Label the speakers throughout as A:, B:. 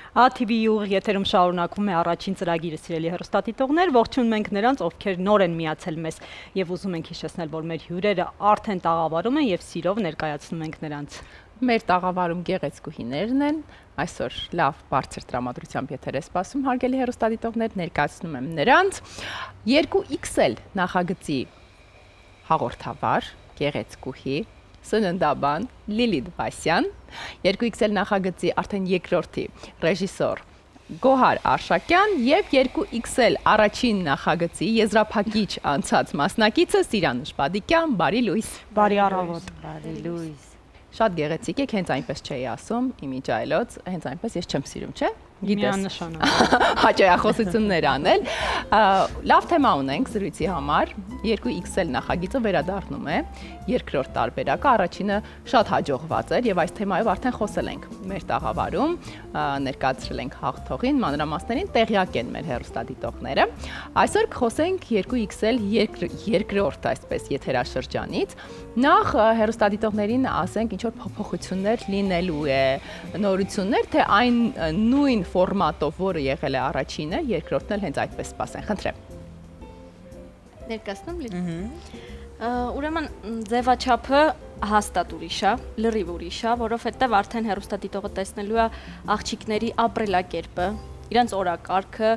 A: ATV-ի ուղիղ եթերում շարունակվում է առաջին ծրագիրը սիրելի հեռուստադիտողներ, ողջունում ենք նրանց, ովքեր նոր են միացել մեզ եւ ուզում ենք հիշեցնել, որ մեր հյուրերը արդեն տաղավարում են եւ սիրով ներկայացնում ենք նրանց։
B: Մեր տաղավարում գեղեցկուհիներն են, այսօր լավ բարձր տրամադրությամբ եթեր է սպասում, հարգելի հեռուստադիտողներ, ներկայացնում եմ նրանց 2XL նախագծի հաղորդավար, գեղեցկուհի, սննդաբան Լիլիթ Վասյան, 2XL նախագծի արդեն երկրորդի ռեժիսոր Գոհար Արշակյան եւ 2XL առաջին նախագծի եզրափակիչ անցած մասնակիցը Սիրանուշ Բադիկյան, բարի լույս։
A: Բարի առավոտ։
C: Բարի լույս։
B: Շատ գեղեցիկ եք, հենց այնպես չէի ասում, իմիջայլոց, հենց այնպես ես չեմ սիրում, չէ՞։
A: Միանշանակ։
B: Հաճախոսություններ անել։ Լավ թեմա ունենք զրույցի համար։ 2XL նախագիծը վերադառնում է երկրորդ տարբերակը, առաջինը շատ հաջողված էր եւ այս թեմայով արդեն խոսել ենք մեր տաղավարում, ներկայացրել ենք հաղթողին, մանրամասներին տեղյակ են մեր հեռուստադիտողները։ Այսօր կխոսենք 2XL երկրորդ այսպես եթերաշրջանից։ Նախ հեռուստադիտողներին ասենք ինչ որ փոփոխություններ լինելու է, նորություններ, թե այն նույն ֆորմատով, որը եղել է առաջինը, երկրորդն էլ հենց այդպես սպասեն, խնդրեմ։
D: Ներկայացնում Լիլիթ։ Ուրեմն ձևաչափը հաստատ ուրիշ է, լրիվ ուրիշ է, որովհետև արդեն հեռուստադիտողը տեսնելու է աղջիկների ապրելակերպը, իրենց օրակարգը,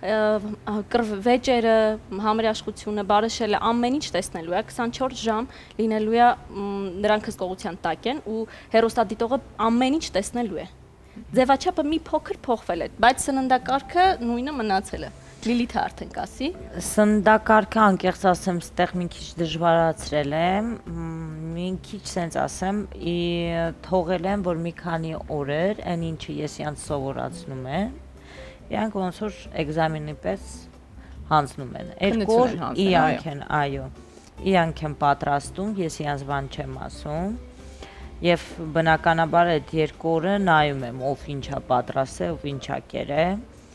D: վեճերը, համերաշխությունը, բարեշելը, ամեն ինչ տեսնելու է, 24 ժամ լինելու է նրանք հսկողության տակ են ու հեռուստադիտողը ամեն ինչ տեսնելու է։ Ձևաչափը մի փոքր փոխվել է, բայց սննդակարգը նույնը մնացել է։ Լիլիթը արդեն կասի։
C: Սննդակարգը անկեղծ ասեմ, ստեղ մի քիչ դժվարացրել եմ, մի քիչ սենց ասեմ, թողել եմ, որ մի քանի օրեր, այն ինչը ես իրանց սովորացնում եմ, իրանք ոնց որ էկզամենի պես հանձնում են։ Երկու օր իրանք են, այո, իրանք են պատրաստում, ես իրանց բան չեմ ասում։ Եվ բնականաբար այդ երկու օրը նայում եմ, ով ինչա պատրաստ է, ով ինչա կերե։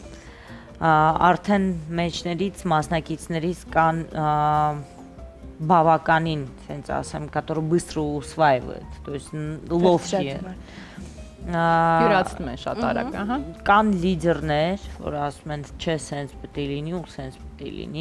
C: Արդեն մեջներից, մասնակիցներից կան բավականին, ասենց ասեմ, которые быстро усваивают, то есть ловкие։
B: Յուրացնում են շատ արագ, ահա։
C: Կան լիդերներ, որ ասում են, չէ, սենց պետք է լինի ու սենց պետք է լինի։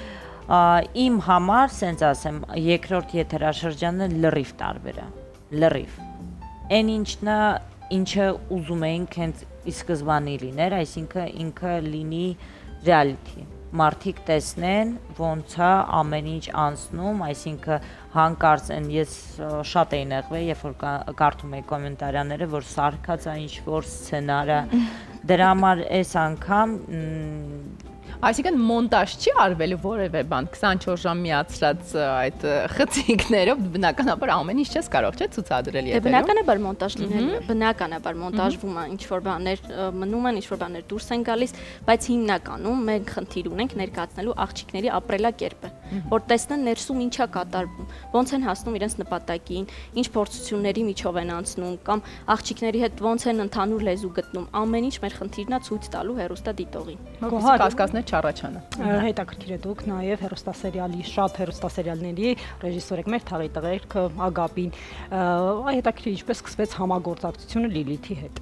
C: Իմ համար, սենց ասեմ, երկրորդ եթերաշրջանը լրիվ տարբեր է։ Լրիվ։ Այն ինչը ուզում էինք հենց ի սկզբանե լիներ, այսինքն ինքը լինի ռեալիթի։ Մարդիկ տեսնեն, ոնց է ամեն ինչ անցնում, այսինքն հանկարծ են ես շատ էի նեղվել, երբ որ կարդում էի կոմենտարիաները, որ սարքած է ինչ-որ սցենարը, դրա համար այս անգամ
B: Այսինքն մոնտաժ չի արվել որևէ բան 24 ժամ միացրած այդ խցիկներով բնականաբար ամեն ինչ չես կարող չէ ցուցադրել եթերում։
D: Բնականաբար մոնտաժ լինելու է, բնականաբար մոնտաժվում է, ինչ որ բաներ մնում են, ինչ որ բաներ դուրս են գալիս, բայց հիմնականում մենք խնդիր ունենք ներկայացնելու աղջիկների ապրելակերպը, որ տեսնեն ներսում ինչա կատարվում, ոնց են հասնում իրենց նպատակին, ինչ փորձությունների միջով են անցնում կամ աղջիկների հետ ոնց են ընդհանուր լեզու գտնում, ամեն ինչ մեր խնդիրն է ցույց տալու հեռուստադիտողին։
B: Կասկածներ չառաջանա։
A: Հետաքրքիր է դուք նաև հեռուստասերիալի շատ հեռուստասերիալների ռեժիսոր եք, մեր թաղի տղերքը Ագապին, հետաքրքիր ինչպես սկսվեց համագործակցությունը Լիլիթի հետ։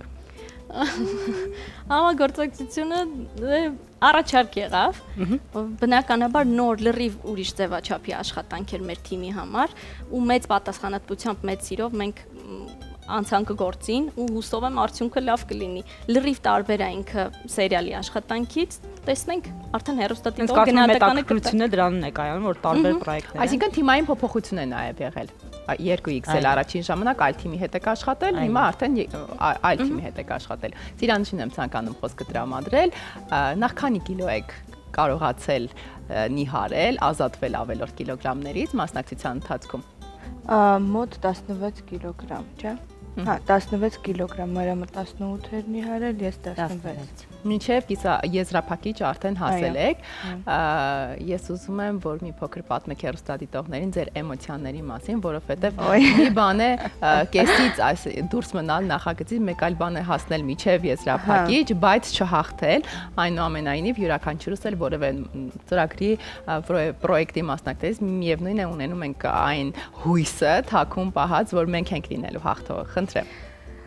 D: Համագործակցությունը առաջարկ եղավ, բնականաբար նոր լրիվ ուրիշ ձևաչափի աշխատանք էր մեր թիմի համար ու մեծ պատասխանատվությամբ, մեծ սիրով մենք անցանք գործին ու հուսով եմ արդյունքը լավ կլինի։ Լրիվ տարբեր է ինքը սերիալի աշխատանքից, տեսնենք արդեն հեռուստադիտողը գնահատականը
A: կրթությունը դրանն է կայանում, որ տարբեր պրոյեկտներ։
B: Այսինքն թիմային փոփոխություն է նաև եղել։ 2XL առաջին ժամանակ այլ թիմի հետ եք աշխատել, հիմա արդեն այլ թիմի հետ եք աշխատել։ Սիրանուշին եմ ցանկանում խոսքը տրամադրել, նախ քանի կիլո եք կարողացել նիհարել, ազատվել ավելորդ կիլոգրամներից մասնակցության ընթացքում։
E: Մոտ 16 կիլոգրամ, չէ՞։ Հա, 16 կիլոգրամ, մարամը 18 էր նիհարել, ես 16։
B: Մինչև եզրափակիչ արդեն հասել եք, ես ուզում եմ, որ մի փոքր պատմեք հեռուստադիտողներին ձեր էմոցիաների մասին, որովհետև մի բան է կեսից դուրս մնալ նախագծից, մեկ այլ բան է հասնել մինչև եզրափակիչ, բայց չհաղթել, այնուամենայնիվ յուրաքանչյուրս էլ որևէ ծրագրի պրոյեկտի մասնակցելիս միևնույն է ունենում ենք այն հույսը, թաքուն պահած, որ մենք ենք լինելու հաղթողը։ Խնդրեմ։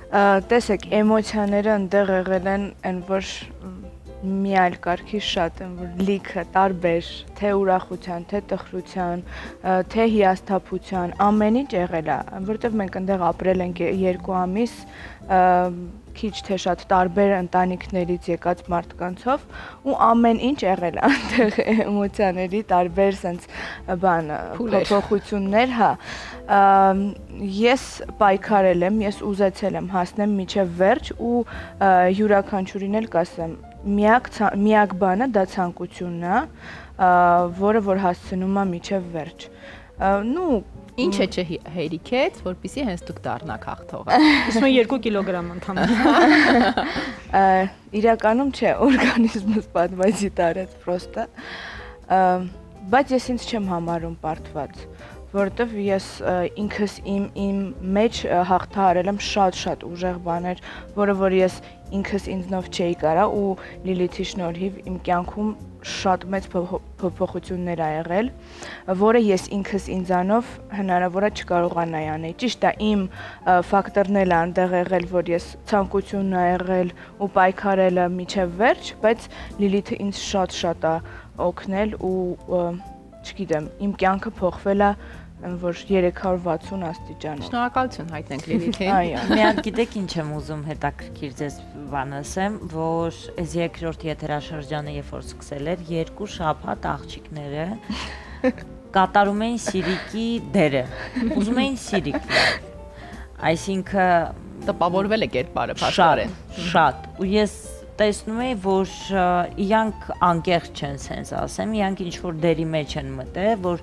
E: Տեսեք, էմոցիաները այնտեղ եղել են, այն որ մի այլ կարգի շատ են, որ լիքը տարբեր, թե ուրախության, թե տխրության, թե հիասթափության, ամեն ինչ եղել է, որովհետև մենք այնտեղ ապրել ենք 2 ամիս, քիչ թե շատ տարբեր ընտանիքներից եկած մարդկանցով ու ամեն ինչ եղել է այնտեղ էմոցիաների տարբեր sense փոփոխություններ, հա։ Ես պայքարել եմ, ես ուզեցել եմ հասնեմ մինչև վերջ ու յուրաքանչյուրին էլ կասեմ, միակ բանը դա ցանկությունն է, որը որ հասցնում է մինչև վերջ։
B: Ինչ է չհերիքեց, որպեսզի հենց դուք դառնաք հաղթողը։
A: Իսկ մենք 2 կիլոգրամ ընդհանրապես։
E: Իրականում չէ, օրգանիզմս պատմածի տարեց պրոստը։ Բայց ես ինձ չեմ համարում պարտված, որովհետև ես ինքս իմ մեջ հաղթահարել եմ շատ ուժեղ բաներ, որը որ ես ինքս ինձնով չէի կարա ու Լիլիթի շնորհիվ իմ կյանքում շատ մեծ փոփոխություններ ա եղել, որը ես ինքս ինձանով հնարավոր է չկարողանայի անել։ Ճիշտ է, իմ ֆակտորն էլ այնտեղ եղել, որ ես ցանկությունն ա եղել ու պայքարելը միջև վերջ, բայց Լիլիթը ինձ շատ ա օգնել ու չգիտեմ, իմ կյանքը փոխվել է որ 360 աստիճանով։
B: Շնորհակալություն հայտնենք Լիլիթին։
E: Այո։
C: Մի հատ գիտեք ինչ եմ ուզում հետաքրքիր ձեզ բան ասեմ, որ այս երկրորդ եթերաշրջանը երբ որ սկսել էր, 2 շաբաթ աղջիկները կատարում էին Սիրիկի դերը։ Ուզում էին Սիրիկ։ Այսինքն
B: տպավորվել է կերպարը, փաստորեն։
C: Շատ։ Ու ես տեսնում եմ, որ իրանք անկեղծ չեն, sense ասեմ, իրանք ինչ որ դերի մեջ են մտել, որ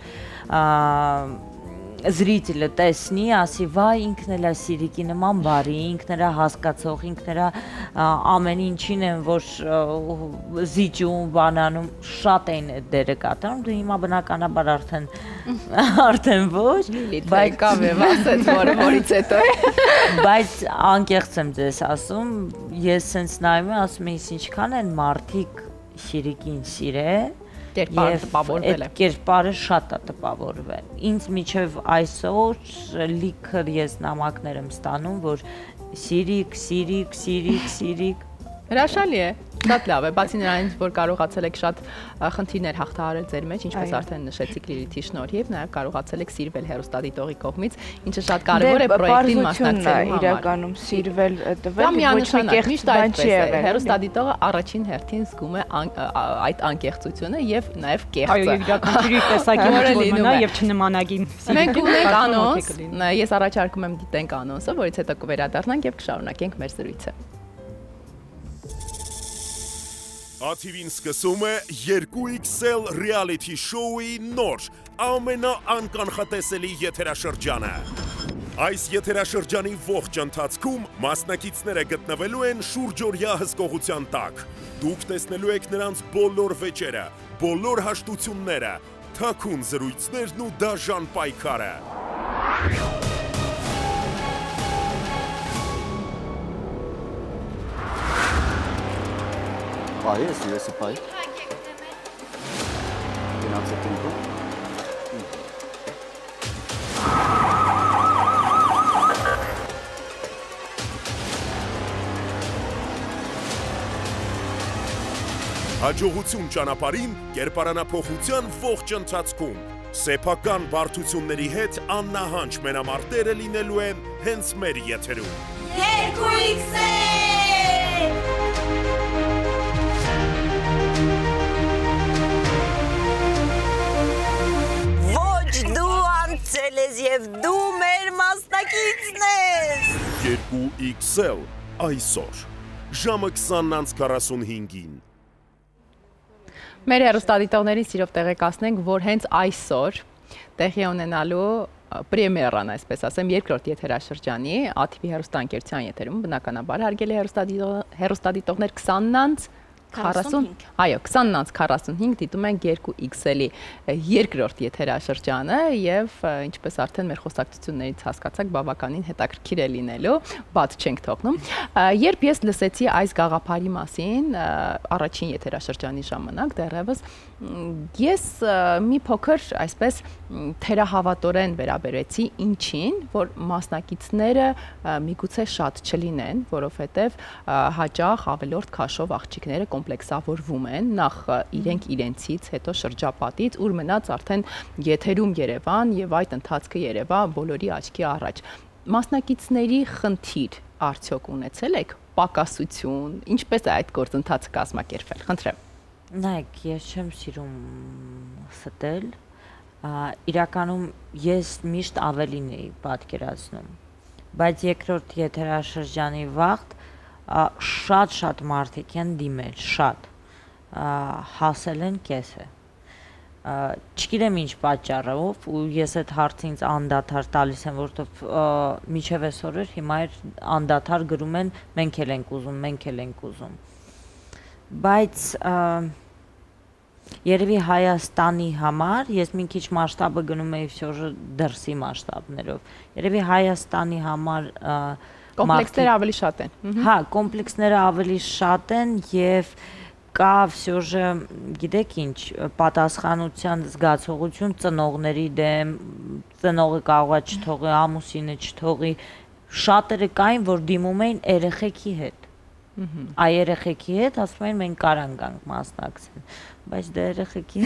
C: զրիտելը տեսնի, ասի, վայ, ինքն էլ է Սիրիկի նման բարի, ինքն էլ է հասկացող, ինքն էլ է ամեն ինչին են, որ զիջում, բանանում, շատ էին այդ դերը կատարում, դու հիմա բնականաբար արդեն ոչ,
B: բայց կավև ասեց, որից հետո է։
C: Բայց անկեղծ եմ ձեզ ասում, ես sense նայում եմ, ասում եմ, ինչքան են մարդիկ Սիրիկին սիրել,
B: կերպարը տպավորվել է։
C: Այդ կերպարը շատ է տպավորվել։ Ինձ միջև այսօր լիքը ես նամակներ եմ ստանում, որ Սիրիկ։
B: Հրաշալի է, շատ լավ է, բացի նրանից, որ կարողացել եք շատ խնդիրներ հաղթահարել ձեր մեջ, ինչպես արդեն նշեցիք Լիլիթի շնորհիվ, նաև կարողացել եք սիրվել հեռուստադիտողի կողմից, ինչը շատ կարևոր է պրոյեկտին մասնակցելու համար։
E: Իրականում սիրվել տվել
B: ոչ մի կեղծ բան չի եղել։ Հեռուստադիտողը առաջին հերթին զգում է այդ անկեղծությունը եւ նաև կեղծը։
A: Այո, յուրաքանչյուրի տեսակի որ մնա եւ չնմանագին։
B: Մենք ունենք անոնս, ես առաջարկում եմ դիտենք անոնսը, որից հետո կվերադառնանք եւ կշարունակենք մեր զրույցը։
F: ATV-ն սկսում է 2XL reality show-ի նոր ամենաանկանխատեսելի եթերաշրջանը։ Այս եթերաշրջանի ողջ ընթացքում մասնակիցները գտնվելու են շուրջօրյա հսկողության տակ։ Դուք տեսնելու եք նրանց բոլոր վեճերը, բոլոր հաշտությունները, թաքուն զրույցներն ու դաժան պայքարը։
G: Պահի ես իրեսի պահի։ Գնաց է տնքում։
F: Հաջողություն ճանապարհին կերպարանափոխության ողջ ընթացքում սեփական բարդությունների հետ աննահանջ մենամարտերը լինելու են հենց մեր եթերում։
H: 2XL! Ոչ դու անցել ես եւ դու մեր մասնակիցն ես։
F: 2XL այսօր ժամը 20:45-ին։
B: Մեր հեռուստադիտողներին սիրով տեղեկացնենք, որ հենց այսօր տեղի ունենալու պրեմիերան, այսպես ասեմ, երկրորդ եթերաշրջանի ATV հեռուստաընկերության եթերում, բնականաբար հարգելի հեռուստադիտողներ 20-ից այո, 20:45 դիտում ենք 2XL-ի երկրորդ եթերաշրջանը եւ ինչպես արդեն մեր խոսակցություններից հասկացաք, բավականին հետաքրքիր է լինելու, բաց չենք թողնում։ Երբ ես լսեցի այս գաղափարի մասին առաջին եթերաշրջանի ժամանակ դեռևս ես մի փոքր այսպես թերահավատորեն վերաբերեցի ինչին, որ մասնակիցները միգուցե շատ չլինեն, որովհետև հաճախ ավելորդ քաշով աղջիկները կոմպլեքսավորվում են, նախ իրենք իրենցից, հետո շրջապատից, ուր մնաց արդեն եթերում Երևան եւ այդ ընթացքը երևա բոլորի աչքի առաջ։ Մասնակիցների խնդիր արդյոք ունեցել եք պակասություն, ինչպես է այդ գործընթացը կազմակերպվել։ Խնդրեմ։
C: Նայեք, ես չեմ սիրում ստել, իրականում ես միշտ ավելին էի պատկերացնում, բայց երկրորդ եթերաշրջանի վաղտ շատ մարդիկ են դիմել, շատ, հասել են կեսը, չգիտեմ ինչ պատճառով ու ես այդ հարցը ինձ անդադար տալիս եմ, որտեվ մինչև այսօր հիմա անդադար գրում են մենք էլ ենք ուզում, բայց երևի Հայաստանի համար, ես մի քիչ մասշտաբը գնում էի всё դրսի մասշտաբներով, երևի Հայաստանի համար
B: կոմպլեքսները ավելի շատ են։
C: Հա, կոմպլեքսները ավելի շատ են եւ կա всё գիտեք ինչ, պատասխանության զգացողություն ծնողների դեմ, ծնողը կարողա չթողի, ամուսինը չթողի, շատերը կային, որ դիմում էին երեխեքի հետ։ Այ երեխեքի հետ ասում են մենք կարան գանք մասնակցեն, բայց դա երեխեքի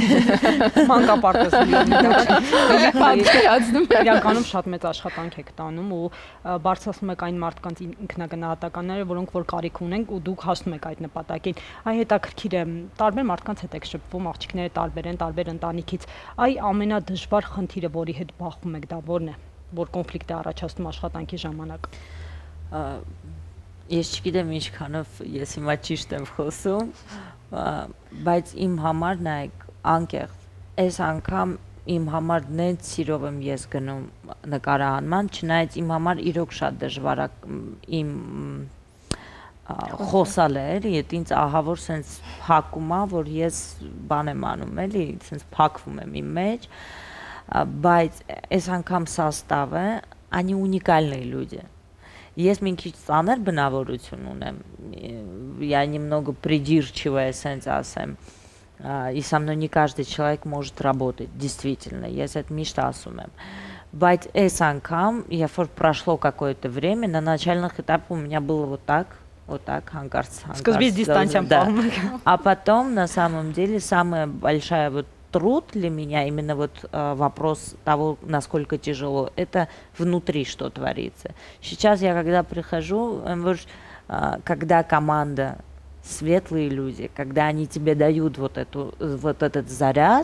A: մանկապարտեզում իրականում շատ մեծ աշխատանք եք տանում ու բարձրացնում եք այն մարդկանց ինքնագնահատականները, որոնք որ կարիք ունեն ու դուք հասնում եք այդ նպատակին։ Այ հետաքրքիր է, տարբեր մարդկանց հետ եք շփվում, աղջիկները տարբեր են, տարբեր ընտանիքից։ Այ ամենադժվար խնդիրը, որի հետ բախվում եք, դա որն է, որ կոնֆլիկտ է առաջացնում աշխատանքի ժամանակ։
C: Ես չգիտեմ ինչքանով ես հիմա ճիշտ եմ խոսում, բայց իմ համար նայեք, անկեղծ, այս անգամ իմ համար նենց սիրով եմ ես գնում նկարահանման, չնայած իմ համար իրոք շատ դժվար է իմ խոսալը էլի, ինձ ահա որ սենց փակում է, որ ես բան եմ անում էլի, սենց փակվում եմ իմ մեջ, բայց այս անգամ составы, они уникальные люди. Ես մի քիչ ծանր բնավորություն ունեմ, я немного придирчивая, сенс ասեմ, и со мной не каждый человек может работать, действительно, ես это мիշտ ասում եմ, բայց այս անգամ, երբ որ прошло какое-то время, на начальных этапах у меня было вот так, հանկարծ,
A: սկզբից дистанция պահում,
C: а потом, на самом деле, самая большая вот труд для меня, именно вот вопрос того, насколько тяжело, это внутри что творится. Сейчас я, когда прихожу, когда команда, светлые люди, когда они тебе дают вот этот заряд,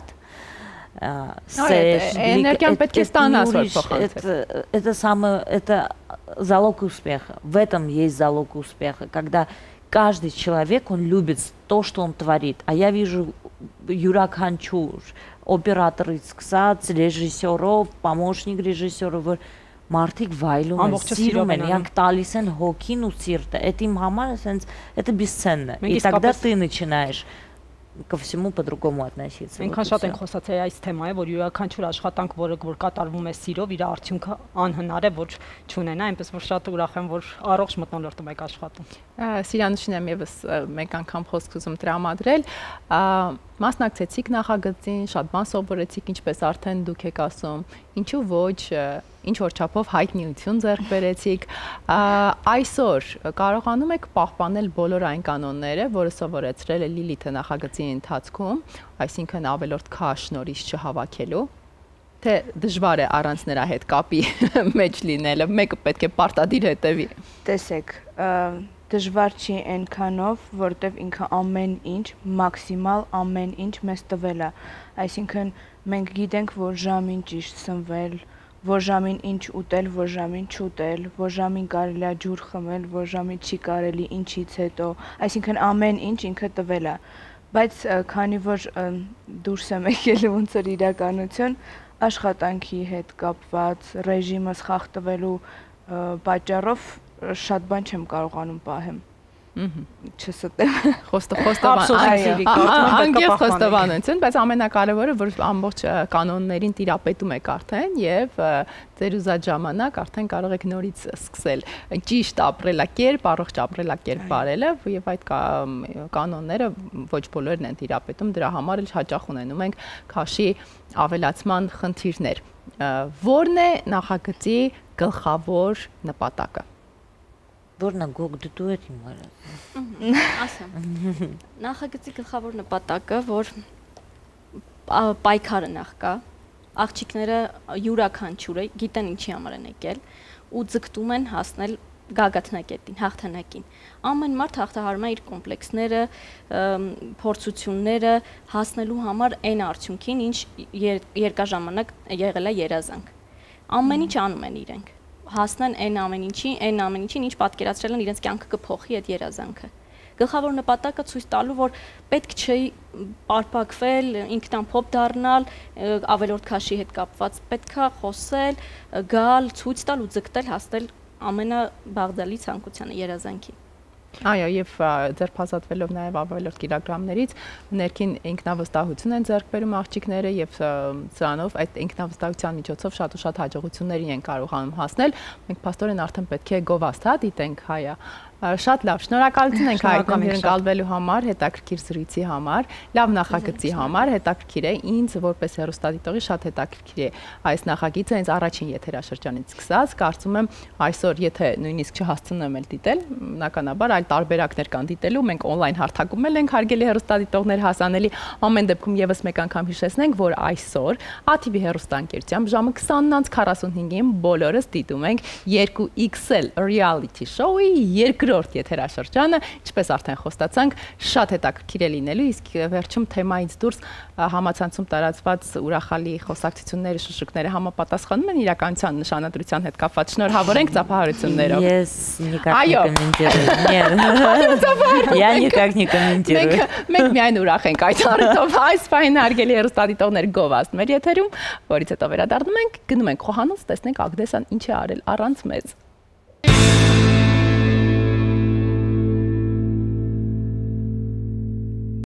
C: это залог успеха. В этом есть залог успеха, когда каждый человек, он любит то, что он творит. А я вижу յուրաքանչյուր օպերատորից սկսած ռեժիսորով, помощник ռեժիսորով, մարդիկ վայելում են, սիրում են, իրանք տալիս են հոգին ու սիրտը։ Это им համար, это бесценно. И тогда ты начинаешь ко всему по-другому относиться.
A: Այնքան շատ ենք խոսացել այս թեմայի, որ յուրաքանչյուր աշխատանք, որը որ կատարվում է սիրով, իր արդյունքը անհնար է որ չունենա, այնպես որ շատ ուրախ եմ, որ առողջ մթնոլորտում եք աշխատում։
B: Սիրանուշին եմ եւս մեկ անգամ խոսք ուզում տրամադրել, մասնակցեցիք նախագծին, շատ բան սովորեցիք, ինչպես արդեն դուք եք ասում, ինչու ոչ, ինչ որ չափով հայտնիություն ձեռք բերեցիք, այսօր կարողանում եք պահպանել բոլոր այն կանոնները, որը սովորեցրել է Լիլիթը նախագծի ընթացքում, այսինքն ավելորդ քաշ նորից չհավաքելու, թե դժվար է առանց նրա հետ կապի մեջ լինելը, մեկը պետք է պարտադիր հետևի։
E: Տեսեք, դժվար չի այնքանով, որտեվ ինքը ամեն ինչ, մաքսիմալ ամեն ինչ մեզ տվել է, այսինքն մենք գիտենք, որ ժամին ճիշտ սնվել, որ ժամին ինչ ուտել, որ ժամին չուտել, որ ժամին կարելի է ջուր խմել, որ ժամին չի կարելի ինչից հետո, այսինքն ամեն ինչ ինքը տվել է, բայց քանի որ դուրս եմ եկել ոնց որ իրականություն, աշխատանքի հետ կապված, ռեժիմը սխախտվելու պատճառով շատ բան չեմ կարողանում պահեմ։ չստեմ։
B: Անգետ խոստովանություն, բայց ամենակարևորը, որ ամբողջ կանոններին տիրապետում եք արդեն եւ ձեր ուզած ժամանակ արդեն կարող եք նորից սկսել ճիշտ ապրելակերպ, առողջ ապրելակերպ վարելը եւ այդ կանոնները ոչ բոլորն են տիրապետում, դրա համար էլ հաճախ ունենում ենք քաշի ավելացման խնդիրներ։ Որն է նախագծի գլխավոր նպատակը։
C: Որն է գոգդու էր իմ հարած։
D: Ասեմ։ Նախագծի գլխավոր նպատակը, որ պայքարը նախ կա, աղջիկները յուրաքանչյուրը գիտեն ինչի համար են եկել ու ձգտում են հասնել գագաթնակետին, հաղթանակին։ Ամեն մարդ հաղթահարում է իր կոմպլեքսները, փորձությունները հասնելու համար այն արդյունքին, ինչ երկար ժամանակ եղել է երազանք։ Ամեն ինչ անում են իրենք։ Հասնեն այն ամեն ինչին, ինչ պատկերացրել են իրենց կյանքը կփոխի այդ երազանքը։ Գլխավոր նպատակը ցույց տալու, որ պետք չէ պարպակվել, ինքնամփոփ դառնալ, ավելորդ քաշի հետ կապված, պետքա խոսել, գալ, ցույց տալ ու ձգտել հասնել ամենաբաղձալի ցանկությանը, երազանքի։
B: Այո, եւ ձերբազատվելով նաեւ ավելորդ կիլոգրամներից ներքին ինքնավստահություն են ձեռք բերում աղջիկները եւ սրանով այդ ինքնավստահության միջոցով շատ ու շատ հաջողությունների են կարողանում հասնել։ Մենք փաստորեն արդեն պետք է գովաստ դիտենք հայա։ Շատ լավ, շնորհակալություն ենք հայտնում հյուրընկալվելու համար, հետաքրքիր զրույցի համար, լավ նախագծի համար, հետաքրքիր է ինձ որպես հեռուստադիտողի շատ հետաքրքիր է այս նախագիծը հենց առաջին եթերաշրջանից սկսած, կարծում եմ այսօր եթե նույնիսկ չհասցնեմ էլ դիտել, բնականաբար այլ տարբերակներ կան դիտելու, մենք on-line հարթակում ենք հարգելի հեռուստադիտողներ հասանելի, ամեն դեպքում եւս մեկ անգամ հիշեցնենք, որ այսօր ATV հեռուստաընկերությամբ ժամը 20:45-ին բոլորս դիտում ենք 2XL reality show-ի երկրորդ եթերաշրջանը, ինչպես արդեն խոստացանք, շատ հետաքրքիր է լինելու, իսկ վերջում թեմայից դուրս համացանցում տարածված ուրախալի խոսակցությունները, շշուկները համապատասխանում են իրականության նշանադրության հետ կապված։ Շնորհավորենք ծափահարություններով։
C: Ես никак не комментирую. Я никак не комментирую.
B: Մենք միայն ուրախ ենք այդ առիթով այս ֆայն հարգելի հեռուստադիտողներ գովաստ մեր եթերում, որից հետո վերադառնում ենք, գնում ենք խոհանոց, տեսնենք Ագնեսան ինչ է արել առանց մեզ։